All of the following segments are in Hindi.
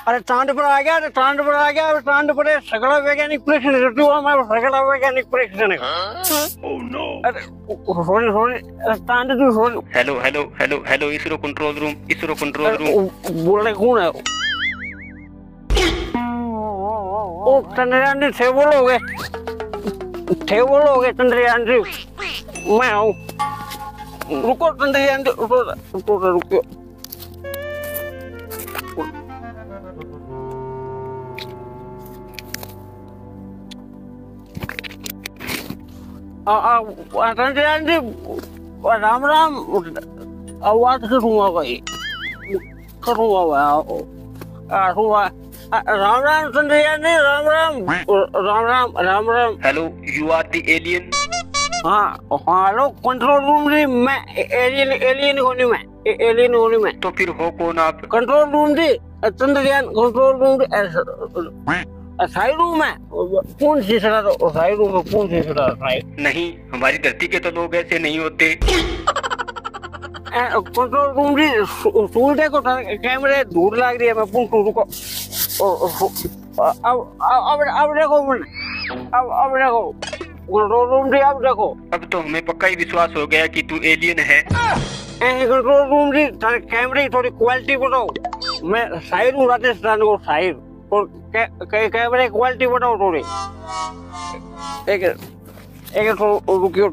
अरे चांद पर आ गया, अरे चांद पर आ गया, अरे चांद पर सगला वैज्ञानिक परीक्षण करती हुआ मैं सगला वैज्ञानिक परीक्षण है। Oh no. अरे सॉरी चांद तू sorry. Hello hello hello hello ISRO control room, ISRO control room. बोल रहे कौन है? ओ चंद्रयान जी थे बोलोगे, थे बोलोगे चंद्रयान जी, मैं हूँ। रुको चंद्रयान जी, रुको। चंद्रयान जी राम राम, आवाज करूँगा भाई, करूँगा भाई, Ram Ram Chandrayaan ji, Ram Ram Ram Ram Ram Ram. Hello you are the alien. हाँ हेलो कंट्रोल रूम जी, मैं एलियन होनी मैं, एलियन होनी मैं। तो फिर हो कौन आप? Control room ji, Chandrayaan control room ji, साई रूम है। कौन सी सड़ा साई रूम है, कौन सी सड़ा साई? नहीं, हमारी धरती के तो लोग ऐसे नहीं होते। कंट्रोल रूम जी, सूर्य को कैमरे दूर लग रही है, मैं पूछूं रुको। अब देखो, अब देखो कंट्रोल रूम जी, अब देखो। अब तो हमें पक्का ही विश्वास हो गया कि तू एलियन है। कंट्रोल रूम जी, कैमरे थोड़ी क्वालिटी बताओ। मैं शायर हूँ, राजस्थान को शायर, और कैमरे क्वालिटी बताओ थोड़ी। एक तो रुकियो।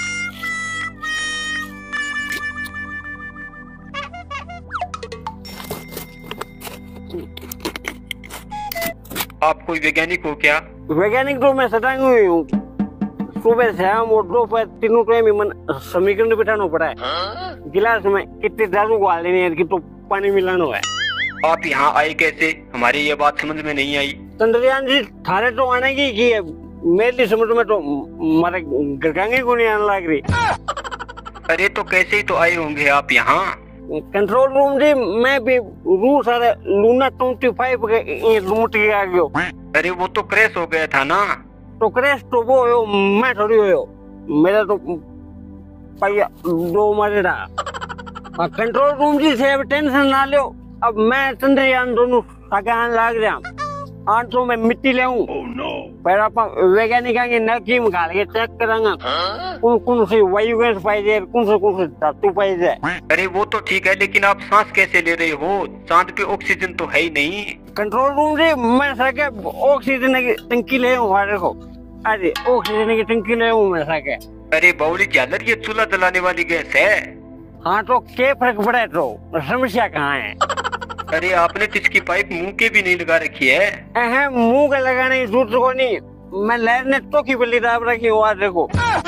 आप कोई वैज्ञानिक हो क्या? वैज्ञानिक तो मैं सटांग हुई हूँ। सुबह शाम और दोपहर तीनों टाइम ही मन समीकरण बिठाना पड़ा है। गिलास में कितने दारू को डालनी है, कितना पानी मिलाना है। आप यहाँ आए कैसे? हमारी ये बात समझ में नहीं आई। चंद्रयान जी थारे तो आने की है, मेरी समझ में तो हमारे गरगांगे को नहीं आने लग रही। अरे तो कैसे ही तो आए होंगे आप यहाँ? कंट्रोल रूम जी, मैं भी रू सारे लूना 25 के रूट के आ गयो। अरे वो तो क्रैश हो गया था ना। तो क्रैश तो वो हो, मैं थोड़ी हो, मेरा तो पहिया दो मारे रहा। कंट्रोल रूम जी से अब टेंशन ना लो, अब मैं चंद्रयान दोनों सगान लाग रहा। आज तो मैं मिट्टी ले आऊं, फिर आप वैज्ञानिक आएंगे नकी में घाल के चेक करेंगे कौन सी वायु गैस पाई जाए, कौन से धातु पाई जाए। अरे वो तो ठीक है, लेकिन आप सांस कैसे ले रहे हो? चांद पे ऑक्सीजन तो है ही नहीं। कंट्रोल रूम जी, मैं सके ऑक्सीजन की टंकी ले आऊं, देखो अरे ऑक्सीजन की टंकी ले आऊं मैं सके। अरे बाउली झालर, ये चूल्हा जलाने वाली गैस है। हाँ तो क्या फर्क पड़ा, तो समस्या कहाँ है? अरे आपने तो इसकी पाइप मुंह के भी नहीं लगा रखी है। मुंह के लगाने की जरूरत को नहीं, मैं लहर ने तो की बल्ली दाब रखी हुआ, देखो।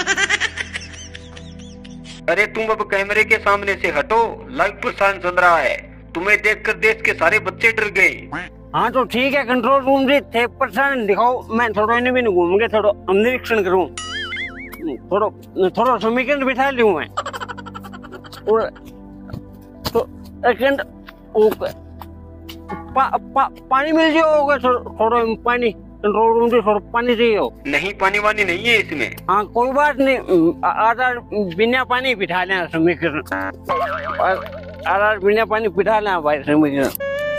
अरे तुम अब कैमरे के सामने से हटो, लाइव प्रसारण चल रहा है। तुम्हें देखकर देश के सारे बच्चे डर गए। हाँ तो ठीक है कंट्रोल रूम जी, थे प्रसारण दिखाओ, मैं थोड़ा इन्हें भी घूम के थोड़ा निरीक्षण करूँ, थोड़ा समीकरण बिठा लूँ मैं। तो पानी मिल जाओगे, थोड़ा पानी कंट्रोल रूम से, थोड़ा पानी चाहिए हो। नहीं, पानी वानी नहीं है इसमें। हाँ कोई बात नहीं, आधा बिना पानी बिठा लेना समीकरण, आधा बिना पानी बिठा लेना भाई समीकरण।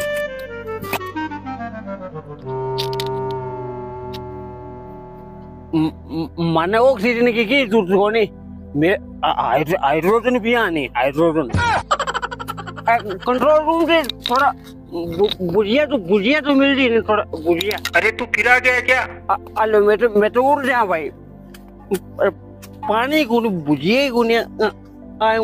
माने ऑक्सीजन की जरूरत को नहीं, हाइड्रोजन भी आनी, हाइड्रोजन। कंट्रोल रूम से थोड़ा बुझिया तो मिल रही है, थोड़ा बुझिया। अरे तू फिर आ गया क्या? अलो मैं तो उड़ जा भाई, पानी को बुझिया को नहीं आयो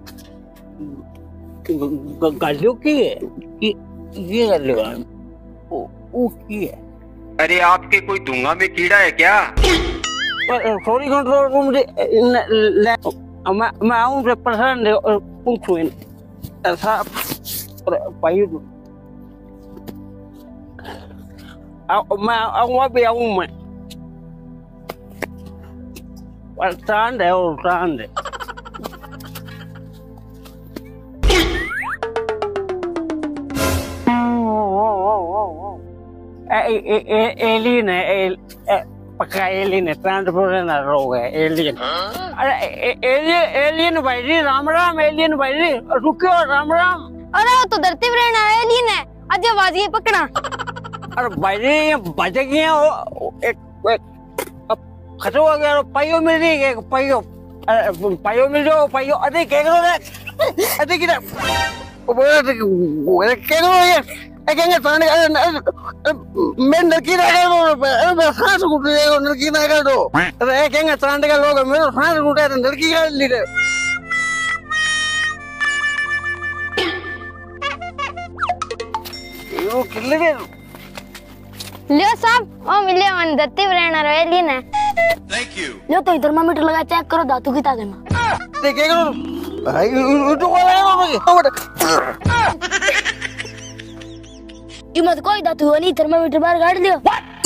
गालियों की है कि ये गालियों वो की है। अरे आपके कोई धुआं में कीड़ा है क्या? सॉरी कंट्रोल रूम से, मैं आऊँ से प्रसारण पूछूं ऐसा भाई, मैं आऊँगा भी आऊँ मैं, चांद है और चांद है। एलियन है, पक्का एलियन है, ट्रांसफॉर्मर रोग है एलियन। अरे एलियन भाई जी, राम राम एलियन भाई जी, रुको राम राम। अरे वो तो धरती पर रहने वाला एलियन है, आज जो बाजी पकड़ा। अरे भाई ये बच गया हो एक अब खचो आ गया पाइयो मिल रही है पाइयो पाइयो मिल जाओ पाइयो अरे क्या करो रे अरे किधर वो क्या करो ये क्या ताने मैं नरकी ना कर दो मैं सांस घुट रही हूँ नरकी ना कर दो अरे क्या ताने का लोग मेरे सांस घुटा है नरकी कर ली रे ये किल्ले के लियो साहब ओ मिले मन दत्ती रहना रहे ली ना Thank you. लो तो थर्मामीटर लगा चेक करो धातु की ताकत में देखे करो भाई उठो वाला कीमत कोई धातु वाली थर्मामीटर बाहर काट दियो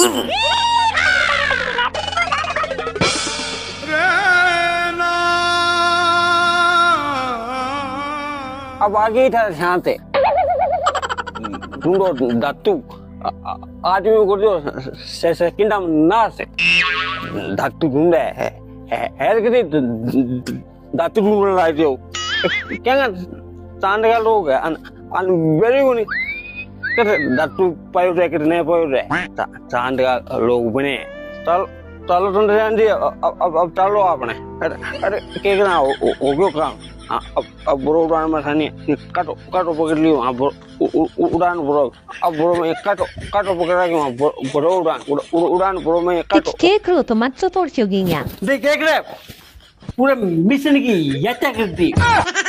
अब आगे था शांत है ढूंढो धातु आदमी को जो सेकंड ना से धातु ढूंढे है कि धातु ढूंढने लाए जो क्या चांद का लोग है अन वेरी गुनी कर धातु पायो रे कि नहीं पायो रे चांद का लोग बने चल चलो तुम जान अब चलो आपने अरे क्या करना हो गयो काम अब बुरो उड़ान में थानी काटो काटो पकड़ लियो अब उड़ान बुरो अब बुरो में काटो काटो पकड़ा के बुरो उड़ान बुरो में काटो ¿Qué crudo más soporte guiña? देख देख रे पूरे मिशन की यात्रा करती